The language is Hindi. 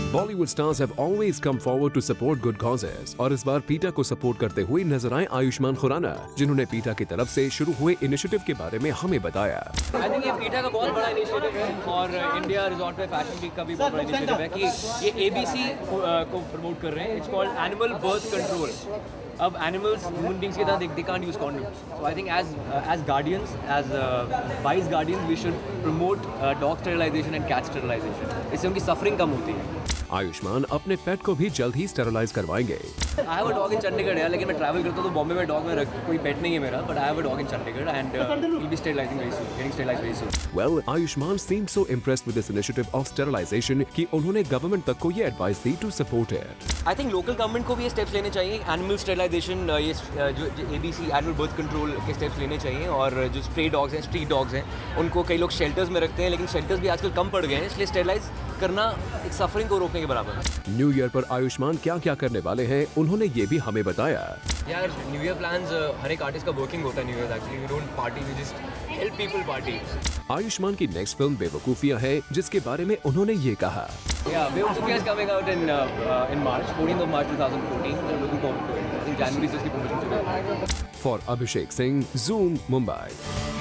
Bollywood stars have always come forward to support good causes और इस बार पीटा को सपोर्ट करते हुए नजर आए आयुष्मान खुराना, जिन्होंने पीटा की तरफ से शुरू हुए इनिशिएटिव के बारे में हमें बताया। आई थिंक ये पीटा का बहुत बड़ा इनिशिएटिव है और इंडिया रिजॉर्ट पे फैशन वीक का भी बहुत बड़ा इनिशिएटिव है कि ये ABC को प्रमोट कर रहे हैं। It's called animal birth control. अब एनिमल्स ह्यूमन बींग्स की तरह they can't use condoms, so I think as guardians, as wise guardians we should promote dog sterilisation and cat sterilisation. इससे उनकी सफरिंग कम होती है। आयुष्मान अपने पेट को भी जल्द ही स्टेरिलाइज करवाएंगे। I have a dog in Chandigarh है, लेकिन मैं ट्रैवल करता हूँ तो बॉम्बे में डॉग में कोई पेट नहीं है मेरा, but I have a dog in Chandigarh and will be sterilising very soon, getting sterilised very soon. Well, Ayushmann seemed so impressed with this initiative of sterilization कि उन्होंने गवर्नमेंट तक को ये एडवाइस दी to support it. I think local government को भी ये स्टेप्स लेने चाहिए। एनिमल स्टेरिलाइजेशन, ये जो ABC एनिमल बर्थ कंट्रोल के स्टेप्स लेने चाहिए। और जो स्ट्रे डॉग्स हैं, स्ट्रीट डॉग्स हैं, उनको कई लोग शेल्टर्स में रखते हैं, लेकिन शेल्टर्स भी आजकल कम पड़ गए हैं, इसलिए स्टेरिलाइज करना एक सफरिंग को रोकने के बराबर है। न्यू ईयर पर आयुष्मान क्या क्या करने वाले हैं, उन्होंने ये भी हमें बताया। यार न्यू ईयर प्लान्स हर एक आर्टिस्ट का वर्किंग होता है। New year actually we don't party, we just help people party. Ayushmann की नेक्स्ट फिल्म बेवकूफियां है, जिसके बारे में उन्होंने ये कहा। Yeah, बेवकूफियां is coming out in March, 14th of March 2014. I'm looking forward to it. I think January से इसकी promotion चलेगी। For Abhishek Singh, Zoom, Mumbai।